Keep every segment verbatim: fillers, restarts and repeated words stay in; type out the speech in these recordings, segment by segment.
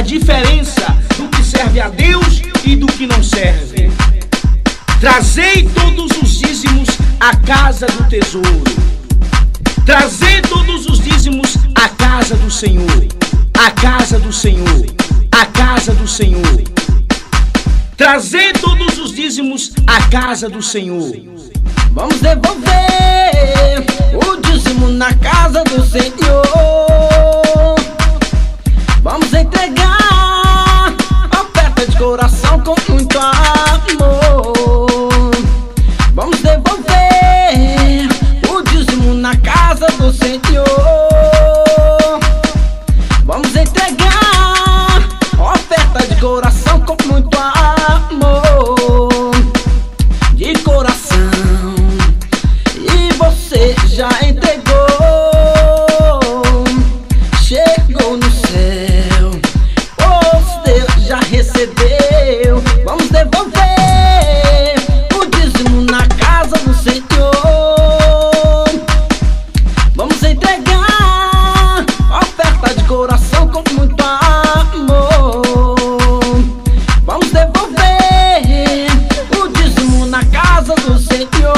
a diferença do que serve a Deus e do que não serve. Trazei todos os dízimos à casa do tesouro. Trazei todos os dízimos à casa do Senhor. À casa do Senhor. À casa do Senhor. Trazei todos os dízimos à casa do Senhor. Vamos devolver o dízimo na casa do Senhor. Vamos entregar oferta de coração com muito amor. Vamos devolver o dízimo na casa do Senhor. Vamos entregar oferta de coração com muito amor. De coração. E você já entregou, chegou no céu, você já recebeu. Vamos devolver o dízimo na casa do Senhor. Vamos entregar oferta de coração com muito amor. Vamos devolver o dízimo na casa do Senhor.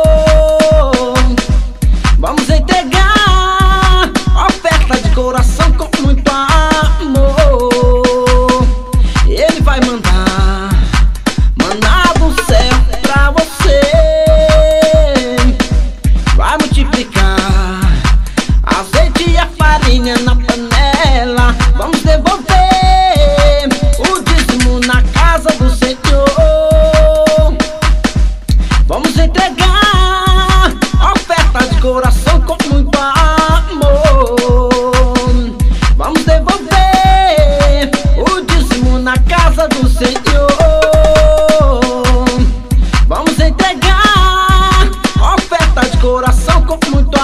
Vamos entregar oferta de coração com muito amor. Ele vai mandar, mandar do céu pra você. Vai multiplicar azeite e a farinha na panela. Vamos devolver o dízimo na casa do Senhor. Vamos entregar oferta de coração com muito amor. Vamos devolver o dízimo na casa do Senhor. Vamos entregar oferta de coração com muito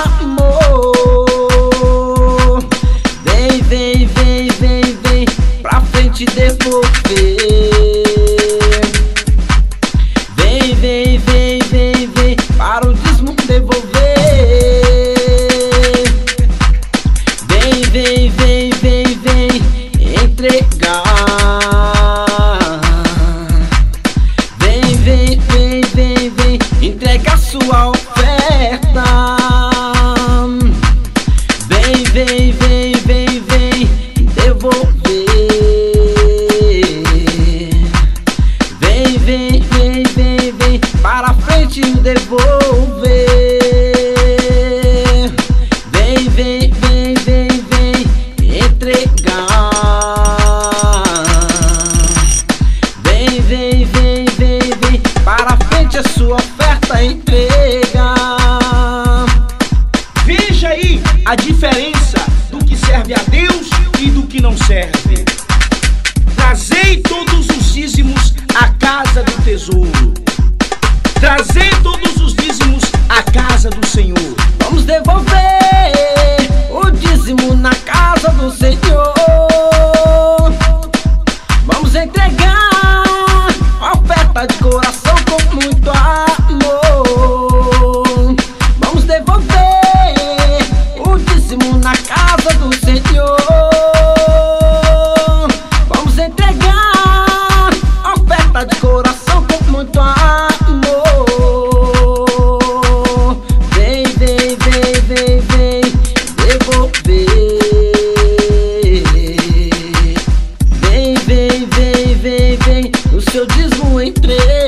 amor. Vem, vem, vem, vem, vem pra frente devolver. Vem, vem, vem, vem, vem para o dízimo devolver. Vem, vem, vem, vem, vem entregar. Vem, vem, vem, vem, vem entregar sua oferta. Vem, vem, vem, vem, vem devolver. Vem, vem, vem, vem, vem para frente devolver. Vem, vem, vem, vem, vem entregar. Vem, vem, vem, vem, vem para frente a sua oferta entrega. Veja aí a diferença do que serve a Deus e do que não serve. Trazei todos os dízimos à casa do tesouro. Trazei todos os dízimos à casa do Senhor. Vamos devolver o dízimo na casa do Senhor. Vamos entregar oferta de coração com muito amor. Vamos devolver o dízimo na casa do Senhor. Vamos entregar oferta de coração com muito amor. Vem, vem, vem, vem, vem devolver. Vem, vem, vem, vem, vem o seu dízimo entrega.